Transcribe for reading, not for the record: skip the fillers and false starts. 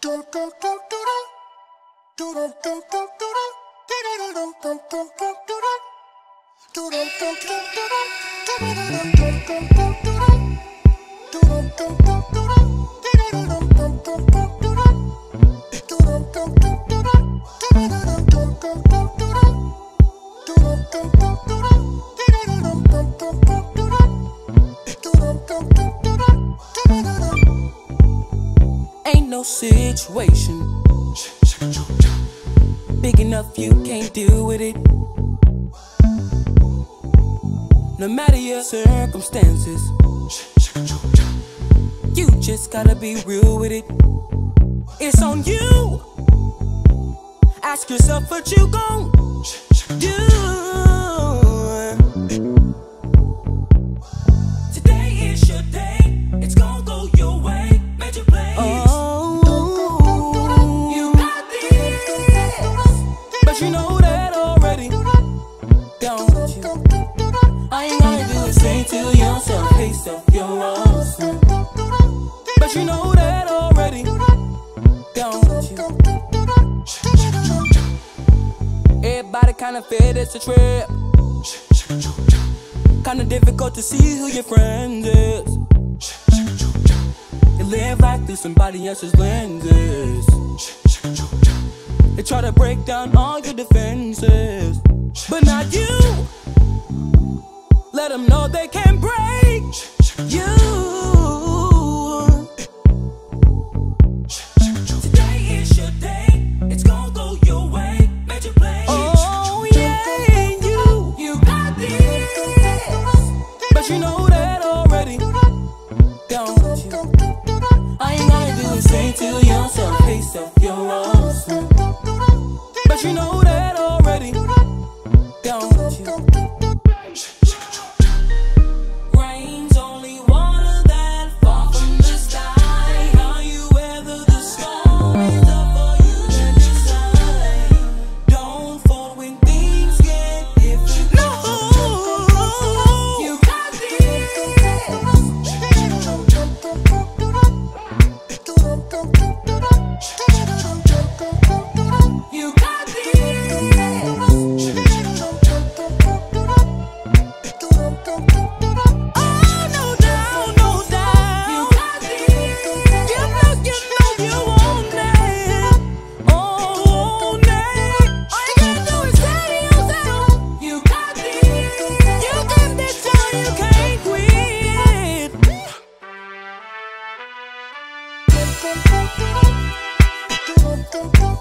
Ain't no situation big enough you can't deal with it. No matter your circumstances, you just gotta be real with it. It's on you. Ask yourself what you gon' do. Today is your day. It's gon' go your way. Major plays. You got this. But you know that already, don't you? All you gotta do is say to yourself, hey self, you're awesome. But you know that already, don't you? Everybody counterfeit, it's a trip. Kinda difficult to see who your friend is. You live life through somebody else's lenses. They try to break down all your defenses, but not you. Let them know they can't break you. Today is your day. It's gon' go your way. Major plays. Oh yeah, you got this. But you know that already, don't you? All you gotta do is say to yourself, hey self, you're awesome. But you know that already, don't you? Rain's only water that falls from the sky. How you weather the storm is up for you to decide. Don't fall when things get difficult. No, you got this. You got this.